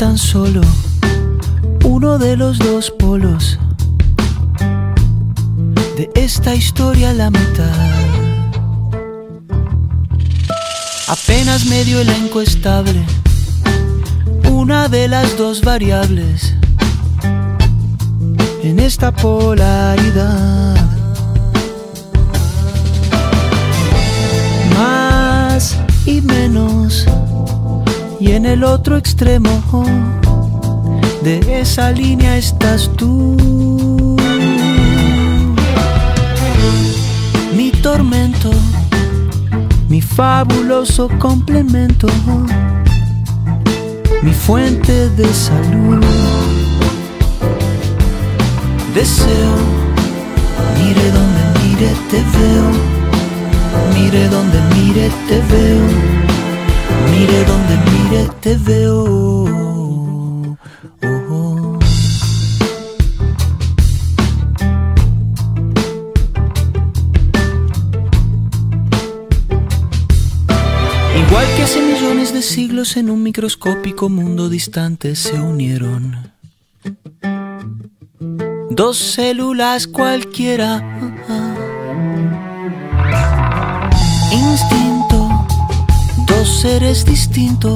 tan solo uno de los dos polos de esta historia, la mitad. Apenas medio elenco estable, una de las dos variables en esta polaridad. Más y menos, y en el otro extremo de esa línea estás tú. Mi tormento, mi fabuloso complemento, mi fuente de salud. Deseo, mire donde mire te veo, mire donde mire te veo, mire donde mire te veo. Igual que hace millones de siglos en un microscópico mundo distante se unieron dos células cualquiera. Instinto, dos seres distintos,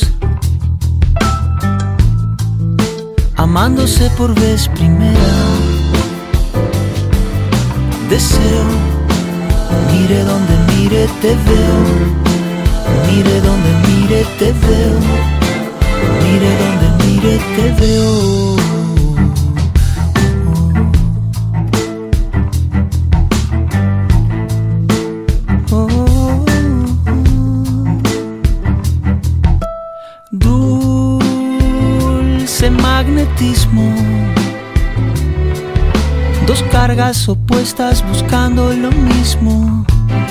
amándose por vez primera. Deseo, mire donde mire te veo, mire donde mire te veo, mire donde mire te veo. Dulce magnetismo, dos cargas opuestas buscando lo mismo.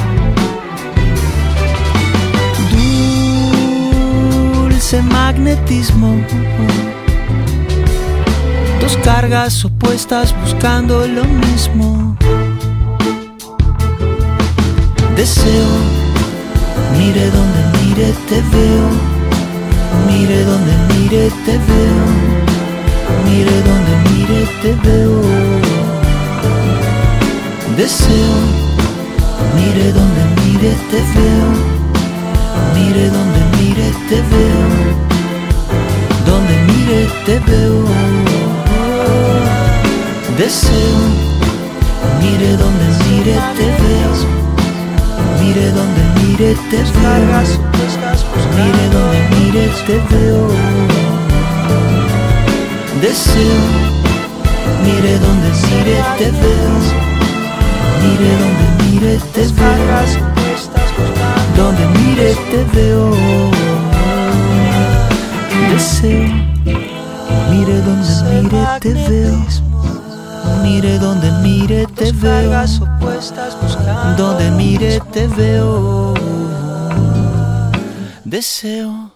Dulce magnetismo, dos cargas opuestas buscando lo mismo. Deseo, mire donde mire te veo, mire donde mire te veo, mire donde mire te veo. Deseo, mire donde mire te veo, mire donde mire te veo, donde mire te veo. Deseo, mire donde mire te veo, mire donde mire te veo, mire donde mire te veo. Deseo, mire donde mire te veo, mire donde mire te veo, donde mire te veo. Deseo, mire donde mire te veo, mire donde mire te veo, donde mire te veo. Deseo.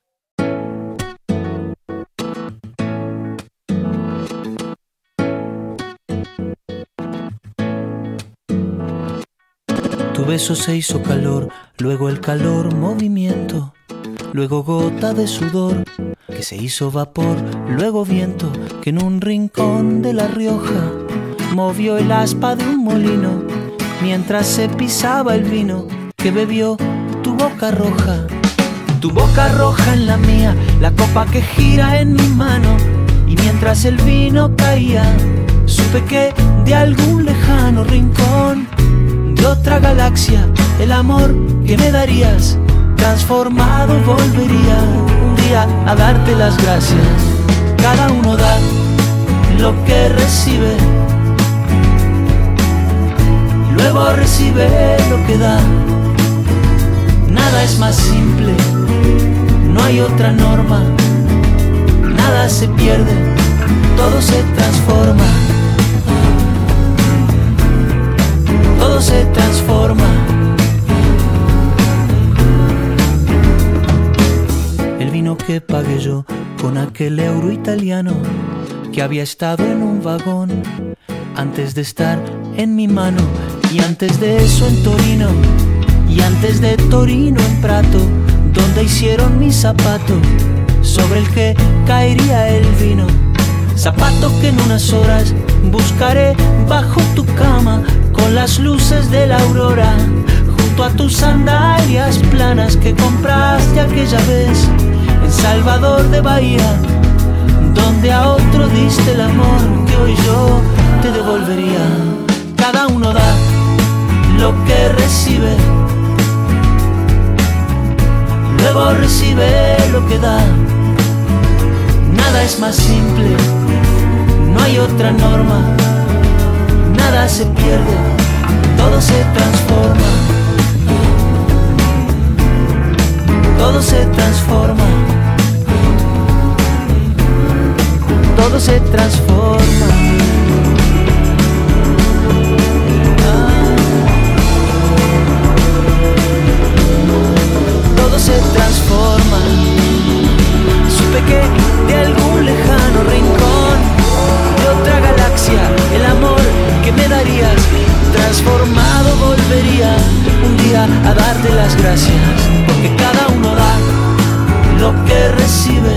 Tu beso se hizo calor, luego el calor movimiento, luego gota de sudor que se hizo vapor, luego viento que en un rincón de La Rioja movió el aspa de un molino mientras se pisaba el vino que bebió tu boca roja. Tu boca roja en la mía, la copa que gira en mi mano, y mientras el vino caía supe que de algún lejano rincón de otra galaxia el amor que me darías transformado volvería un día a darte las gracias. Cada uno da lo que recibe, y luego recibe lo que da. Nada es más simple, no hay otra norma. Nada se pierde, todo se transforma. Todo se transforma. El vino que pagué yo con aquel euro italiano que había estado en un vagón antes de estar en mi mano, y antes de eso en Torino, y antes de Torino en Prato, donde hicieron mi zapato, sobre el que caería el vino. Zapatos que en unas horas buscaré bajo tu cama, con las luces de la aurora, junto a tus sandalias planas que compraste aquella vez en Salvador de Bahía, donde a otro diste el amor que hoy yo te devolvería. Cada uno da lo que recibe, luego recibe lo que da. Nada es más simple, no hay otra norma. Nada se pierde, todo se transforma. Todo se transforma. Todo se transforma. Todo se transforma. Supe que de algún lejano rincón de otra galaxia el amor que me darías transformado volvería un día a darte las gracias, porque cada uno da lo que recibe,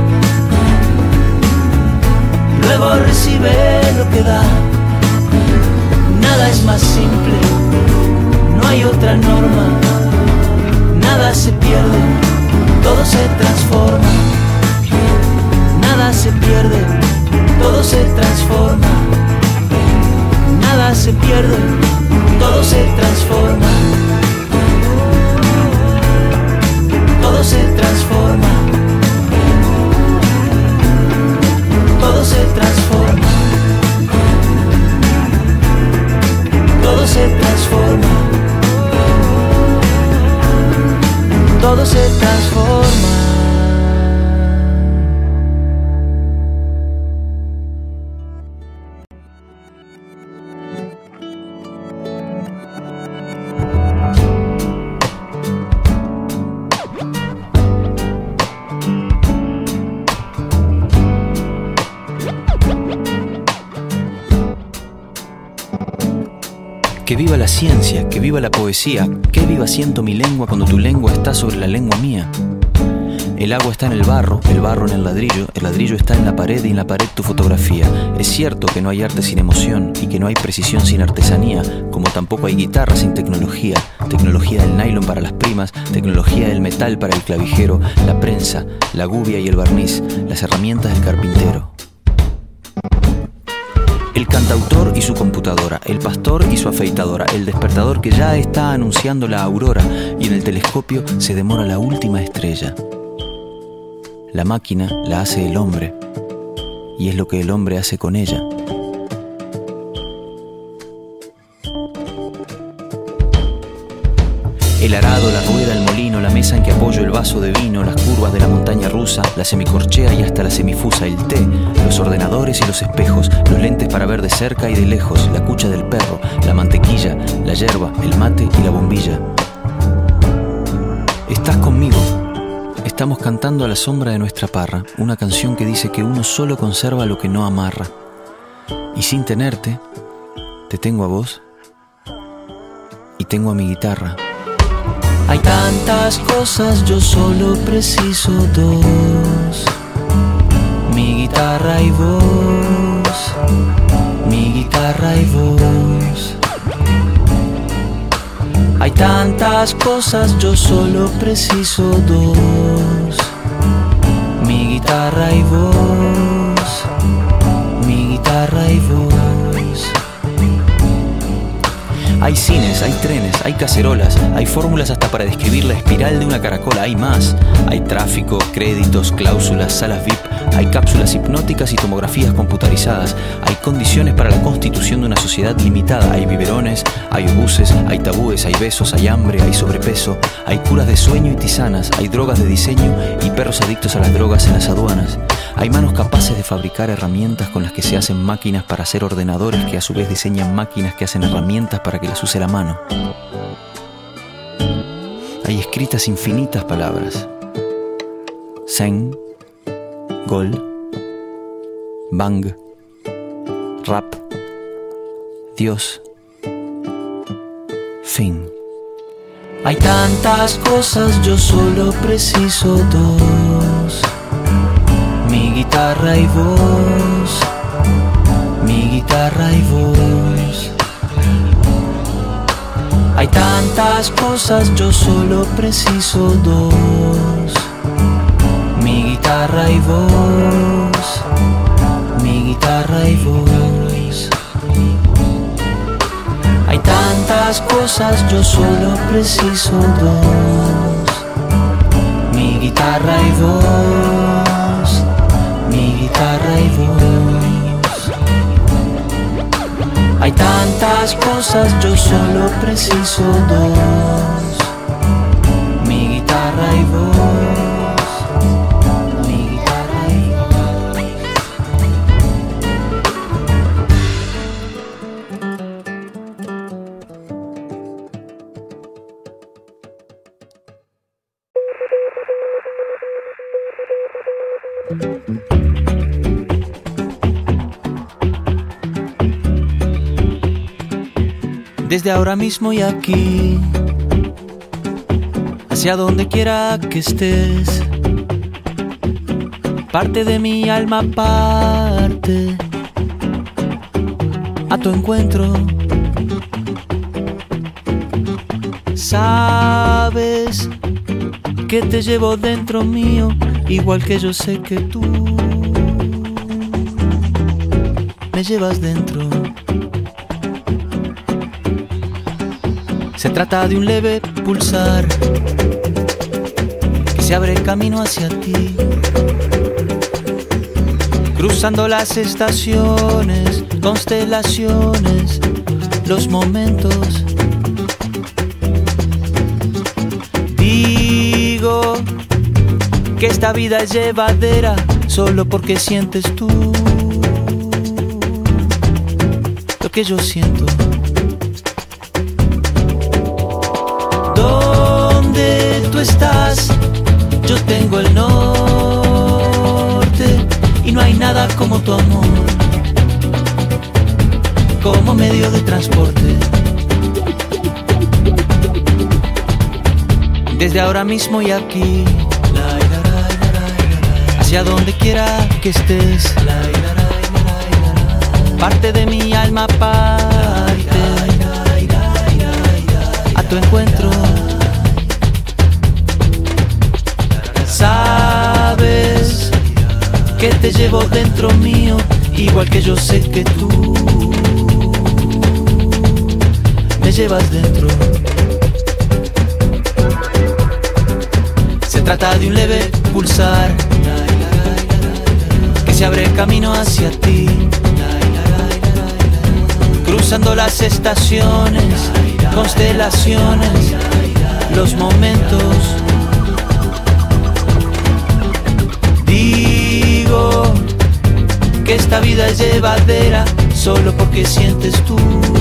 luego recibe lo que da. Nada es más simple, no hay otra norma. Nada se pierde, todo se transforma. Nada se pierde, todo se transforma. Nada se pierde, todo se transforma. Todo se transforma. Todo se transforma. Todo se transforma. Todo se transforma. Que viva la ciencia, que viva la poesía, que viva siento mi lengua cuando tu lengua está sobre la lengua mía. El agua está en el barro en el ladrillo está en la pared y en la pared tu fotografía. Es cierto que no hay arte sin emoción y que no hay precisión sin artesanía, como tampoco hay guitarra sin tecnología. Tecnología del nylon para las primas, tecnología del metal para el clavijero, la prensa, la gubia y el barniz, las herramientas del carpintero. El cantautor y su computadora, el pastor y su afeitadora, el despertador que ya está anunciando la aurora y en el telescopio se demora la última estrella. La máquina la hace el hombre y es lo que el hombre hace con ella. El arado, la rueda, el molino, la mesa en que apoyo el vaso de vino, las curvas de la montaña rusa, la semicorchea y hasta la semifusa, el té, los ordenadores y los espejos, los lentes para ver de cerca y de lejos, la cucha del perro, la mantequilla, la yerba, el mate y la bombilla. Estás conmigo. Estamos cantando a la sombra de nuestra parra, una canción que dice que uno solo conserva lo que no amarra. Y sin tenerte, te tengo a vos y tengo a mi guitarra. Hay tantas cosas, yo solo preciso dos: mi guitarra y vos, mi guitarra y vos. Hay tantas cosas, yo solo preciso dos: mi guitarra y vos, mi guitarra y vos. Hay cines, hay trenes, hay cacerolas, hay fórmulas hasta para describir la espiral de una caracola, hay más. Hay tráfico, créditos, cláusulas, salas VIP, hay cápsulas hipnóticas y tomografías computarizadas, hay condiciones para la constitución de una sociedad limitada, hay biberones, hay obuses, hay tabúes, hay besos, hay hambre, hay sobrepeso, hay curas de sueño y tisanas, hay drogas de diseño y perros adictos a las drogas en las aduanas. Hay manos capaces de fabricar herramientas con las que se hacen máquinas para hacer ordenadores que a su vez diseñan máquinas que hacen herramientas para que las use la mano. Hay escritas infinitas palabras: Zen, Gol, Bang, Rap, Dios, fin. Hay tantas cosas, yo solo preciso dos: guitarra y voz, mi guitarra y voz. Hay tantas cosas, yo solo preciso dos. Mi guitarra y voz, mi guitarra y voz. Hay tantas cosas, yo solo preciso dos. Mi guitarra y voz, mi guitarra y voz. Hay tantas cosas, yo solo preciso dos. Mi guitarra y voz, mi guitarra y desde ahora mismo y aquí, hacia donde quiera que estés, parte de mi alma parte a tu encuentro. Sabes que te llevo dentro mío, igual que yo sé que tú me llevas dentro. Se trata de un leve pulsar que se abre camino hacia ti, cruzando las estaciones, constelaciones, los momentos. Digo que esta vida es llevadera solo porque sientes tú lo que yo siento. Donde tú estás, yo tengo el norte, y no hay nada como tu amor, como medio de transporte. Desde ahora mismo y aquí, hacia donde quiera que estés, parte de mi alma parte a tu encuentro. Sabes que te llevo dentro mío, igual que yo sé que tú me llevas dentro. Se trata de un leve pulsar que se abre camino hacia ti, cruzando las estaciones, constelaciones, los momentos. Digo que esta vida es llevadera solo porque sientes tú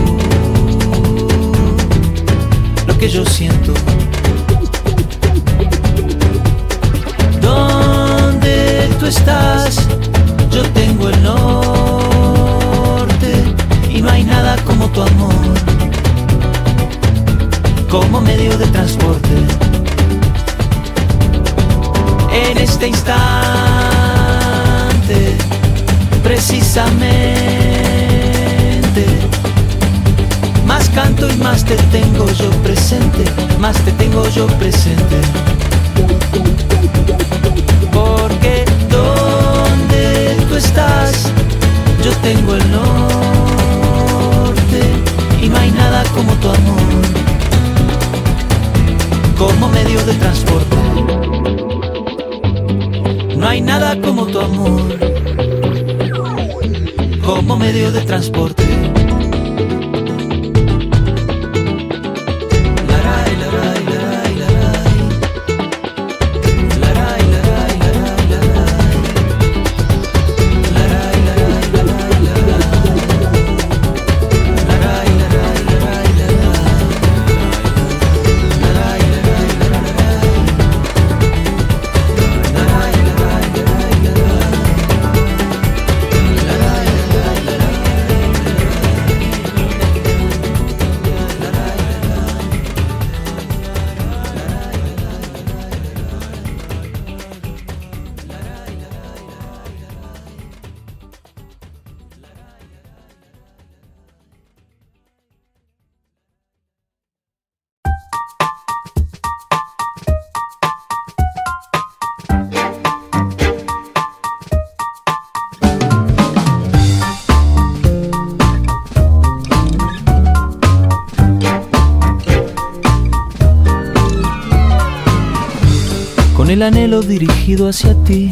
lo que yo siento. Donde tú estás, yo tengo el norte, y no hay nada como tu amor, como medio de transporte. En este instante, precisamente, más canto y más te tengo yo presente, más te tengo yo presente. Porque donde tú estás, yo tengo el norte, y no hay nada como tu amor, como medio de transporte. No hay nada como tu amor, como medio de transporte. el anhelo dirigido hacia ti.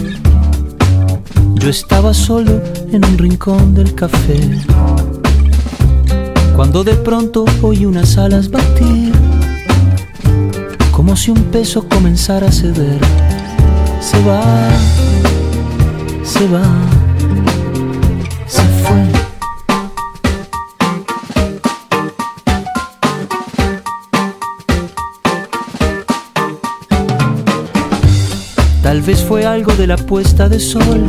Yo estaba solo en un rincón del café, cuando de pronto oí unas alas batir, como si un peso comenzara a ceder. Se va, se va, se fue. Tal vez fue algo de la puesta de sol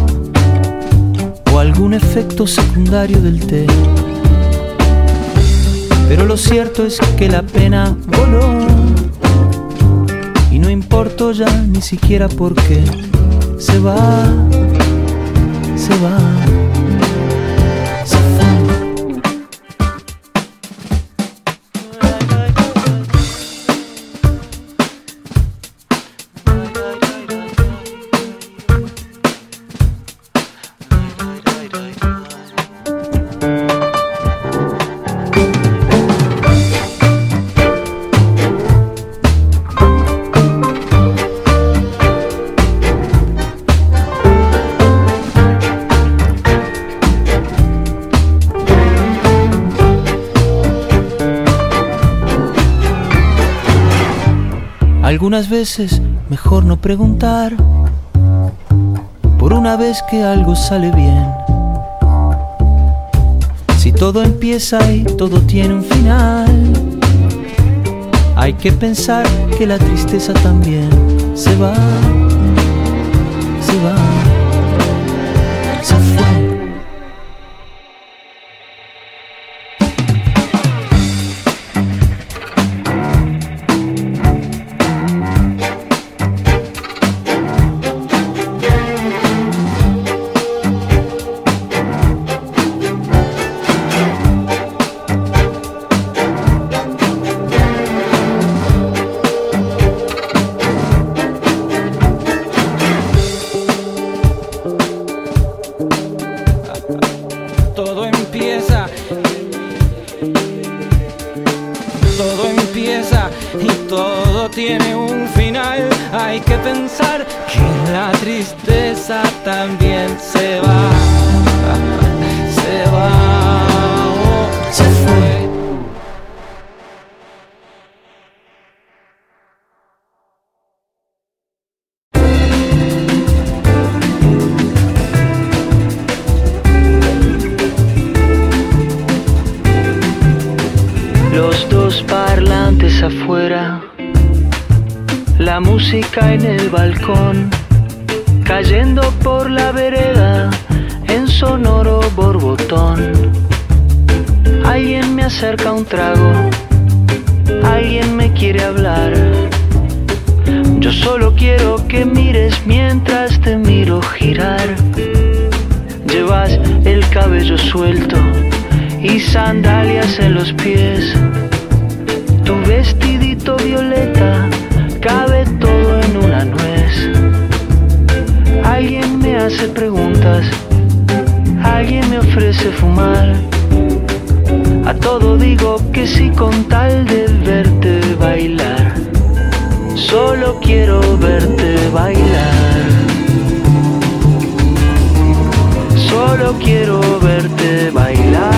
o algún efecto secundario del té, pero lo cierto es que la pena voló y no importó ya ni siquiera por qué. Se va, se va, se fue. Algunas veces mejor no preguntar, por una vez que algo sale bien. Si todo empieza y todo tiene un final, hay que pensar que la tristeza también se va, se va, se fue. Y todo tiene un final. Hay que pensar que la tristeza también se va, se va, oh, se fue. Los dos parlantes afuera, la música en el balcón, cayendo por la vereda en sonoro borbotón. Alguien me acerca un trago, alguien me quiere hablar. Yo solo quiero que mires mientras te miro girar. Llevas el cabello suelto y sandalias en los pies. Tu vestidito violeta cabe todo en una nuez. Alguien me hace preguntas, alguien me ofrece fumar. A todo digo que sí con tal de verte bailar. Solo quiero verte bailar. Solo quiero verte bailar.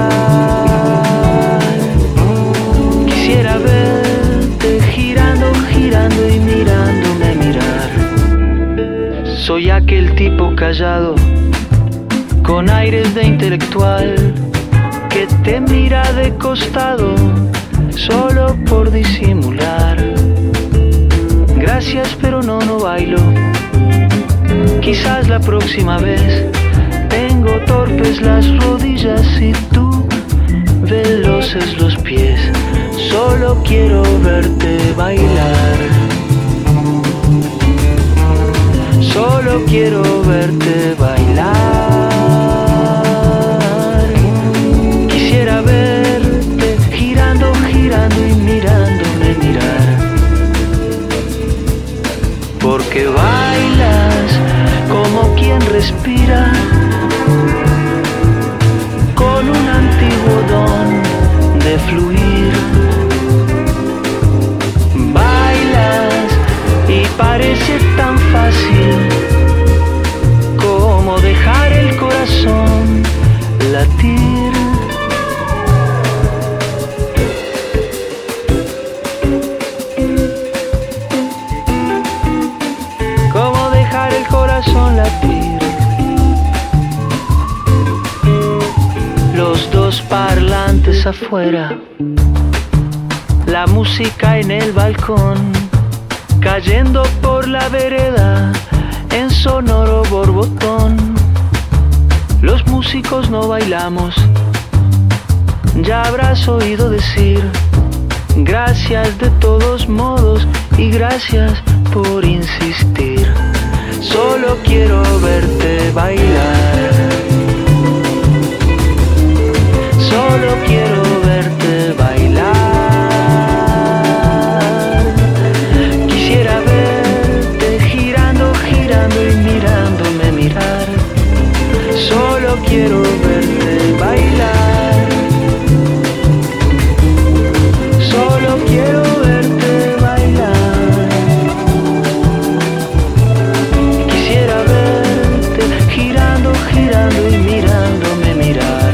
Quisiera verte girando, girando y mirándome mirar. Soy aquel tipo callado, con aires de intelectual, que te mira de costado, solo por disimular. Gracias, pero no bailo. Quizás la próxima vez. Tengo torpes las rodillas y tú veloces los pies. Solo quiero verte bailar. Solo quiero verte bailar. Quisiera verte girando, girando y mirándome mirar. Porque bailas como quien respira, con un antiguo don de fluir. Bailas y los parlantes afuera, la música en el balcón, cayendo por la vereda en sonoro borbotón. Los músicos no bailamos, ya habrás oído decir gracias de todos modos y gracias por insistir. Solo quiero verte bailar, solo quiero verte bailar. Quisiera verte girando, girando y mirándome mirar. Solo quiero verte bailar, solo quiero verte bailar. Quisiera verte girando, girando y mirándome mirar.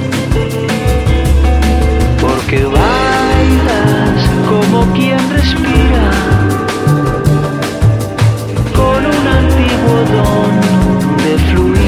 Porque bailas como quien respira, con un antiguo don de fluir.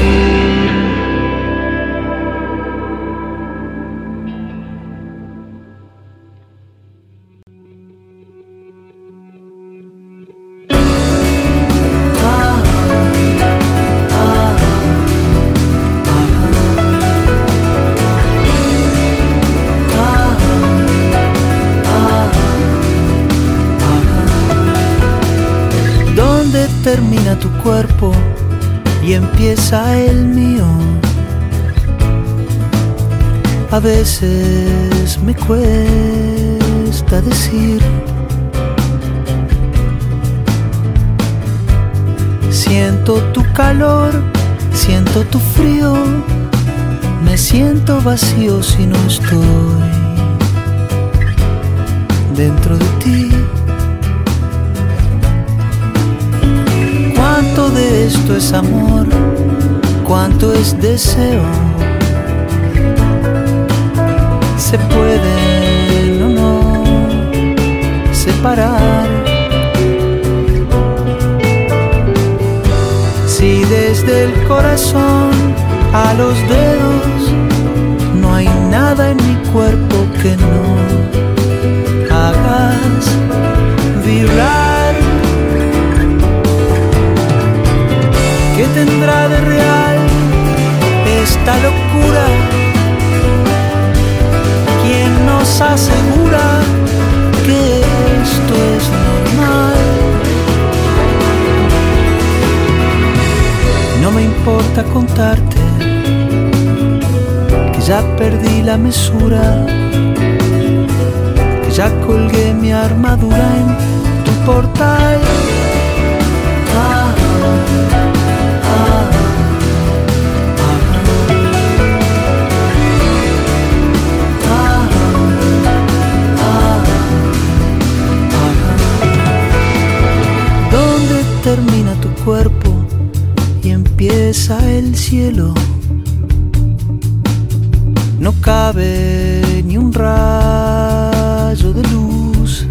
Termina tu cuerpo y empieza el mío. A veces me cuesta decir, siento tu calor, siento tu frío, me siento vacío si no estoy dentro de ti. ¿Cuánto de esto es amor? ¿Cuánto es deseo? ¿Se pueden o no separar? Si desde el corazón a los dedos no hay nada en mi cuerpo que no hagas vibrar. ¿Qué tendrá de real esta locura? ¿Quién nos asegura que esto es normal? No me importa contarte que ya perdí la mesura, que ya colgué mi armadura en tu portal. Termina tu cuerpo y empieza el cielo. No cabe ni un rayo de luz.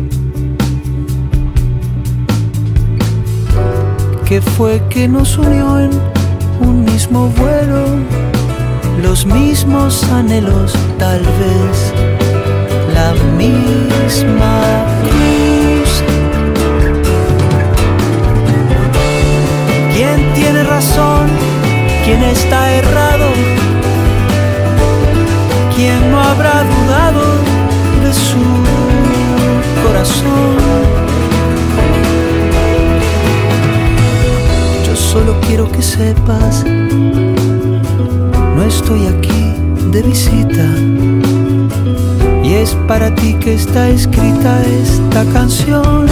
¿Qué fue que nos unió en un mismo vuelo? Los mismos anhelos, tal vez la misma cruz. ¿Quién tiene razón? ¿Quién está errado? ¿Quién no habrá dudado de su corazón? Yo solo quiero que sepas, no estoy aquí de visita, y es para ti que está escrita esta canción.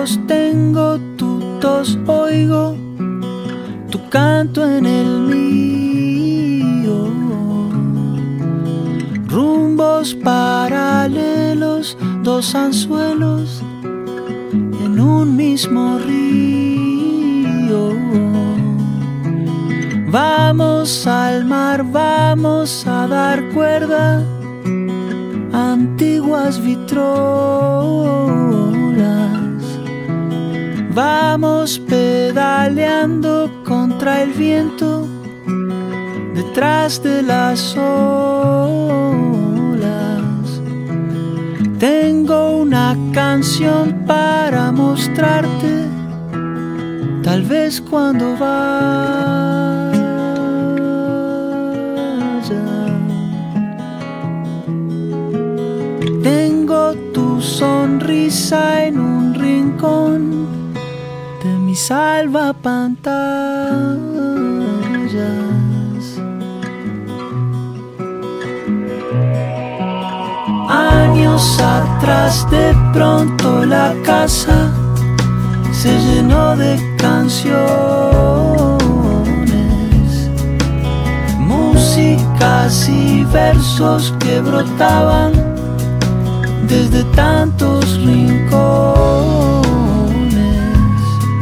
ojos tengo tu tos, oigo tu canto en el mío. Rumbos paralelos, dos anzuelos en un mismo río. Vamos al mar, vamos a dar cuerda, antiguas vitrolas. Vamos pedaleando contra el viento, detrás de las olas. Tengo una canción para mostrarte, tal vez cuando vaya. Tengo tu sonrisa en un rincón de mi salvapantallas. Años atrás de pronto la casa se llenó de canciones, músicas y versos que brotaban desde tantos rincones.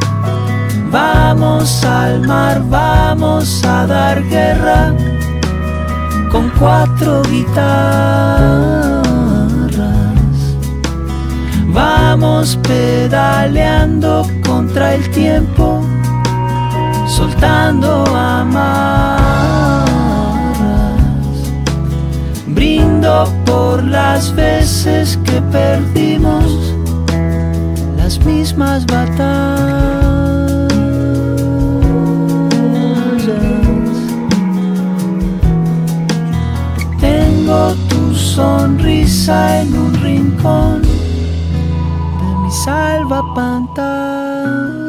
Vamos al mar, vamos a dar guerra con 4 guitarras. Vamos pedaleando contra el tiempo, soltando amarras. Brindo por las veces que perdimos las mismas batallas. Tengo tu sonrisa en un rincón de mi salvapantallas.